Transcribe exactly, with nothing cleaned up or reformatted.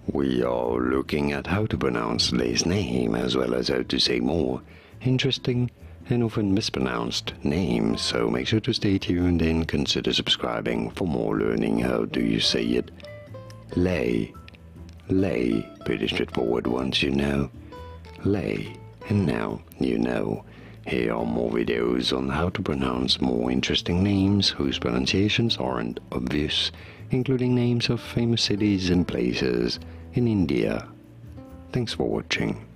We are looking at how to pronounce Lay's name as well as how to say more interesting and often mispronounced names, so make sure to stay tuned and consider subscribing for more learning how do you say it. Lay, lay, pretty straightforward once you know. Lay, and now you know. Here are more videos on how to pronounce more interesting names whose pronunciations aren't obvious, including names of famous cities and places in India. Thanks for watching.